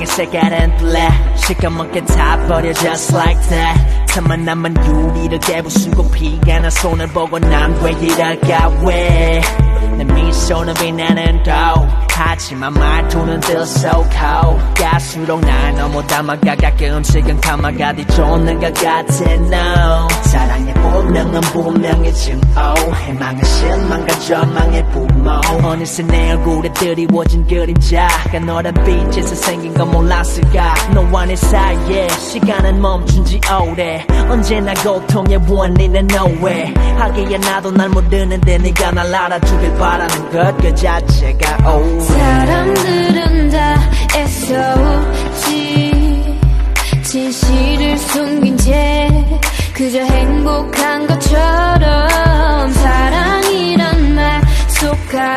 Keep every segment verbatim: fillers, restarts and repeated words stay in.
세상의 색깔은 black 시커멓게 다 버려 just like that 틈만 남은 유리를 깨부수고 피가 나 손을 보고 난 왜 이럴까 왜 내 미소는 빛나는 도 하지만 말투는 들썩하고 갈수록 날 너무 닮아가 가끔씩은 감아가디 쫓는 것 같아 no 사랑의 본명은 분명해진 oh 희망은 실망과 절망의 부모 어느새 내 얼굴에 드리워진 그림자가 너란 빛에서 생긴 건 몰랐을까 너와 내 사이에 시간은 멈춘 지 오래 언제나 고통의 원인은 nowhere 하기야 나도 날 모르는데 네가 날 알아주길 바라는 것 그 자체가 oh 사람들은 다 애써오지 진실을 숨긴 채 그저 행복한 것처럼 사랑이란 말 속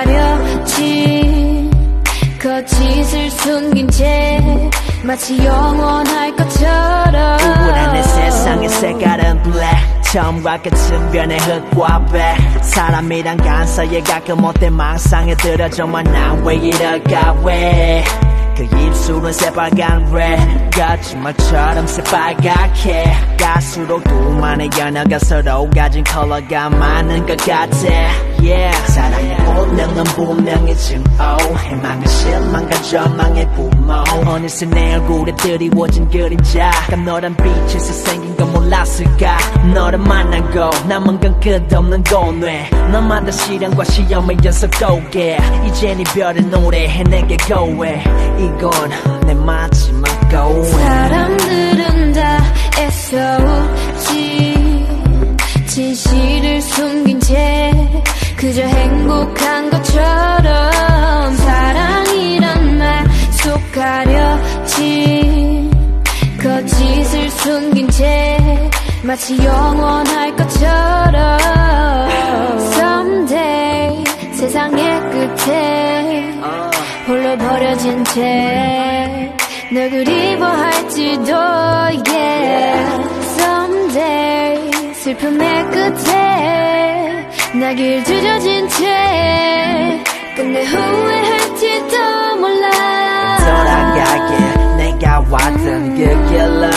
가려진 거짓을 숨긴 채 마치 영원할 것처럼 우울한 내 세상의 색깔은 black 처음과 끝은 변해 흙과 백 사람이란 간사에 가끔 못돼 망상에 들어 정말 난 왜 이럴까 왜 그 입술은 새빨간 red 거짓말처럼 새빨갛게 갈수록 둘만의 연어가 서로 가진 컬러가 많은 것 같아 yeah 사랑의 본능은 분명해진 oh 희망은 실망과 절망의 부모 어느새 내 얼굴에 드리워진 그림자가 너란 빛에서 생긴 건 몰랐을까 너를 만나고 남은 건 끝없는 고뇌 너마다 시련과 시험의 연속 고개 이젠 이별의 노래해 내게 고해 이건 내 마지막 고해 사람들은 다 애써오지 진실을 숨긴 채 그저 행복한 것처럼 사랑이란 말 속 가려진 거짓을 숨긴 채 마치 영원할 것처럼 Someday 세상의 끝에 홀로 버려진 채 널 그리워할지도 yeah Someday 슬픔의 끝에 나길 주저진 채 끝내 후회할지도 몰라 돌아가게 내가 왔던 그 길로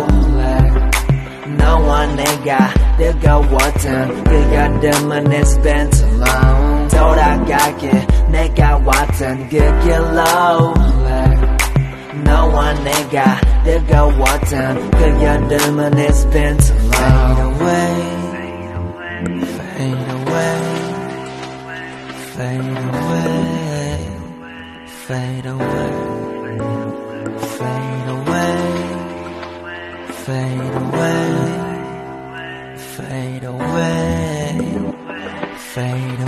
너와 내가 뜨거웠던 그 여름은 it's been too long 돌아가게 내가 왔던 그 길로 너와 내가 뜨거웠던 그 여름은 it's been too long Fade away Fade away Fade away Fade away Fade away Fade away Fade away Fade